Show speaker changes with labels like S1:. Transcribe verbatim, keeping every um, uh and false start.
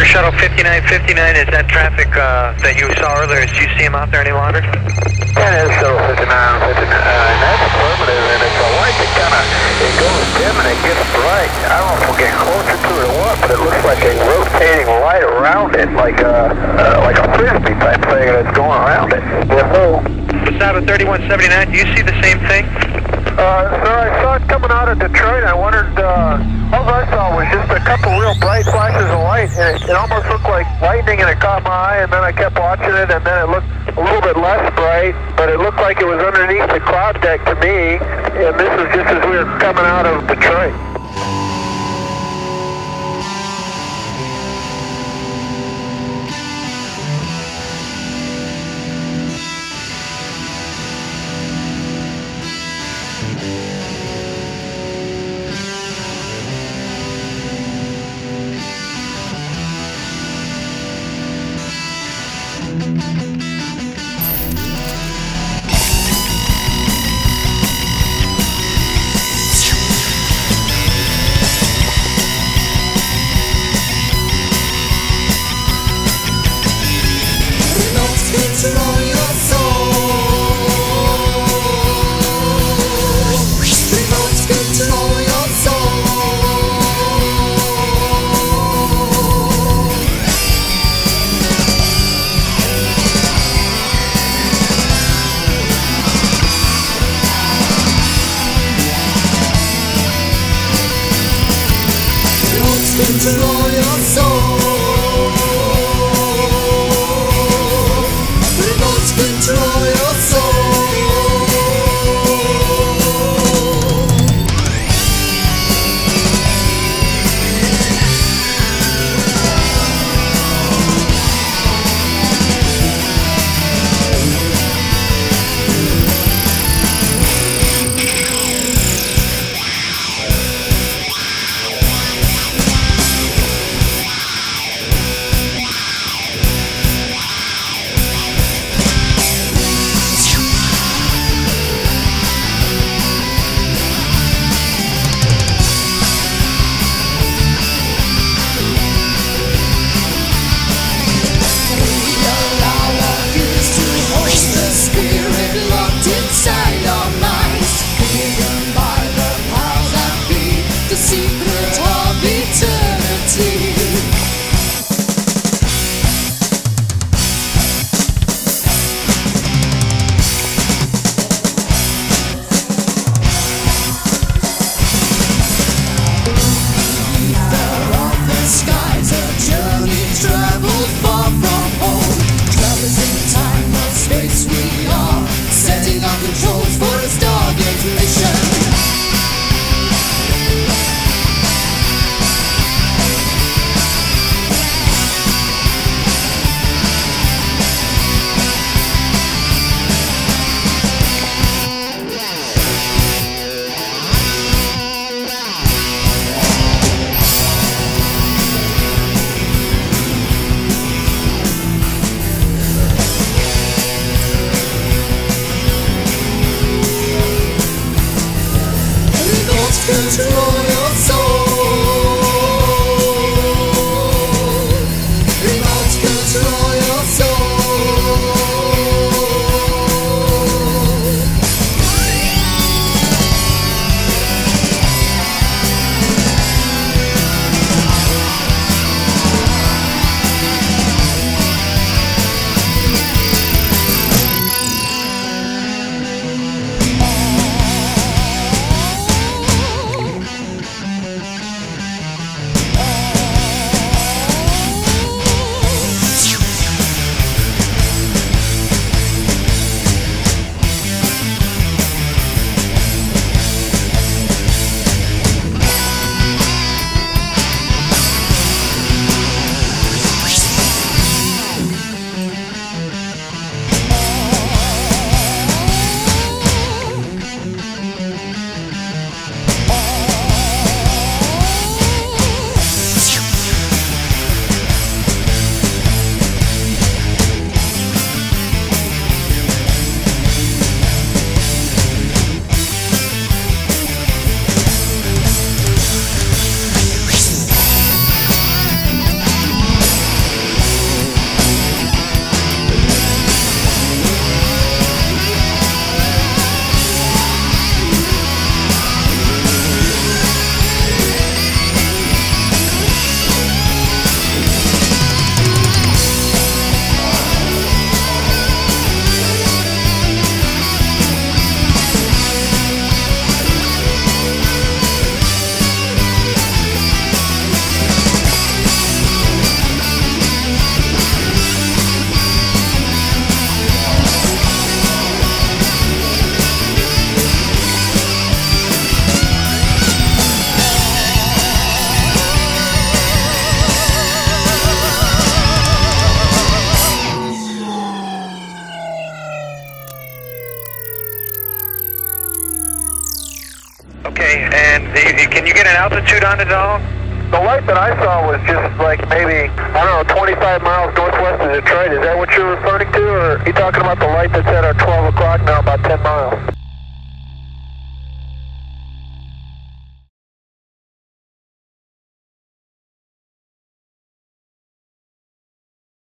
S1: Air Shuttle fifty-nine fifty-nine, is that traffic uh, that you saw earlier? Do you see him out there any longer?
S2: Yeah, it's Shuttle fifty-nine fifty-nine, that's affirmative, and it's a light that kind of, it goes dim and it gets bright. I don't know if we'll get closer to it or what, but it looks like a rotating light around it, like a, uh, like a frisbee type thing that's going around it. Yes, so.
S1: Passava thirty-one seventy-nine, do you see the same thing?
S2: Uh, sir, I saw it coming out of Detroit. I wondered, uh, all I saw was just a couple real bright flashes of light, and it, it almost looked like lightning, and it caught my eye, and then I kept watching it, and then it looked a little bit less bright, but it looked like it was underneath the cloud deck to me, and this is just as we were coming out of Detroit.
S3: Control your soul. Remote control your soul. Controls for a Stargate mission.
S1: altitude on it at all?
S2: The light that I saw was just like maybe, I don't know, twenty-five miles northwest of Detroit. Is that what you're referring to, or are you talking about the light that's at our twelve o'clock now, about ten miles?